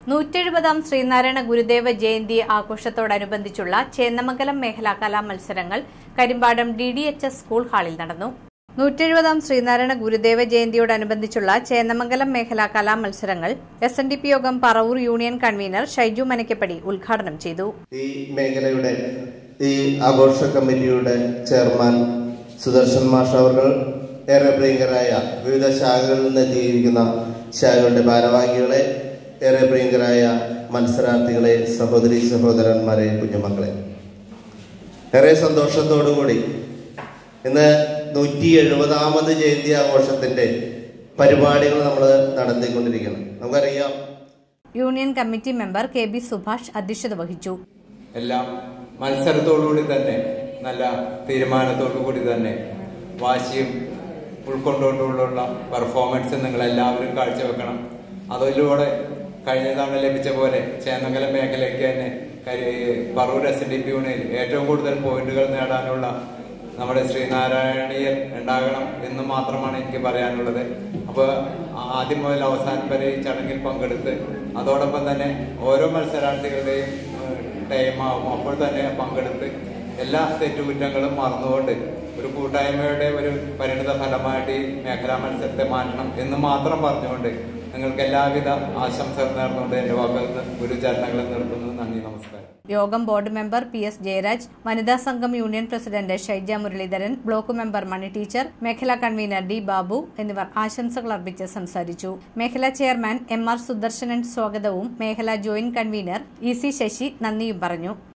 170-ാം ശ്രീനാരായണ ഗുരുദേവ ജയന്തി ആഘോഷത്തോടനുബന്ധിച്ചുള്ള ചേന്നമംഗലം മേഖലാ കലാമത്സരങ്ങൾ Karimpadam DDHS school ഹാളിൽ നടന്നു. 170-ാം ശ്രീനാരായണ ഗുരുദേവ ജയന്തിയോടനുബന്ധിച്ചുള്ള ചേന്നമംഗലം മേഖലാ കലാമത്സരങ്ങൾ SNDP യോഗം പറവൂർ യൂണിയൻ കൺവീനർ ഷൈജു മനക്കപ്പടി ഉദ്ഘാടനം ചെയ്തു. ഈ മേഖലയുടെ ഈ ആഘോഷ കമ്മിറ്റിയുടെ ചെയർമാൻ സുദർശൻ മാഷ് അവർ ഏറെ പ്രിയങ്കരായ വിവിധ ശാഖകളിൽ നിന്ന് എത്തിയിരിക്കുന്ന ശാഖകളുടെ ഭാരവാഹികളെ, ഏറെ പ്രിയങ്കരായ മത്സരാർത്ഥികളെ, സഹോദരി സഹോദരന്മാരെ, കുഞ്ഞുമക്കളെ, ഏറെ സന്തോഷത്തോടുകൂടി ഇന്ന് 170ാമത് ജയന്തി ആഘോഷത്തിന്റെ പരിപാടികൾ നമ്മൾ നടത്തിക്കൊണ്ടിരിക്കണം. നമുക്കറിയാം, union committee member KB Subhash അധ്യക്ഷത വഹിച്ചു. എല്ലാം മത്സരത്തോടുകൂടി തന്നെ, നല്ല തീരുമാനത്തോടുകൂടി തന്നെ, വാശിയും ഉൾക്കൊണ്ടുകൊണ്ടുള്ള പെർഫോമൻസ് നിങ്ങളെല്ലാവരും കാഴ്ചവെക്കണം. അതിലൂടെ കഴിഞ്ഞ തവണ ലഭിച്ച പോലെ ചേന്നമംഗലം മേഖലയ്ക്ക് തന്നെ പറവൂർ SNDP യൂണിയനിൽ ഏറ്റവും കൂടുതൽ പോയിന്റുകൾ നേടാനുള്ള നമ്മുടെ ശ്രീനാരായണീയർ ഉണ്ടാകണം എന്ന് മാത്രമാണ് എനിക്ക് പറയാനുള്ളത്. അപ്പോൾ ആദ്യം മുതൽ അവസാനം വരെ ഈ ചടങ്ങിൽ പങ്കെടുത്ത് അതോടൊപ്പം തന്നെ ഓരോ മത്സരാർത്ഥികളുടെയും ടൈമാവും അപ്പോൾ തന്നെ പങ്കെടുത്ത് എല്ലാ തെറ്റുകുറ്റങ്ങളും മറന്നുകൊണ്ട് ഒരു കൂട്ടായ്മയുടെ ഒരു പരിണിത ഫലമായിട്ട് ഈ മേഖലാ മത്സരത്തെ മാറ്റണം എന്ന് മാത്രം പറഞ്ഞുകൊണ്ട് നിങ്ങൾക്ക് എല്ലാവിധ ആശംസകൾ നേർന്നുകൊണ്ട് എന്റെ വാക്കുകൾ ഗുരുചരണങ്ങൾ നിർത്തുന്നു. നന്ദി, നമസ്കാരം. യോഗം ബോർഡ് മെമ്പർ PS ജയരാജ്, വനിതാ സംഘം union president Shaija Muraleedharan, block member Mani teacher, മേഖലാ കൺവീനർ D ബാബു എന്നിവർ ആശംസകൾ അർപ്പിച്ച് സംസാരിച്ചു. മേഖലാ ചെയർമാൻ MR സുദർശനൻ സ്വാഗതവും മേഖലാ ജോയിന്റ് കൺവീനർ EC ശശി നന്ദിയും പറഞ്ഞു.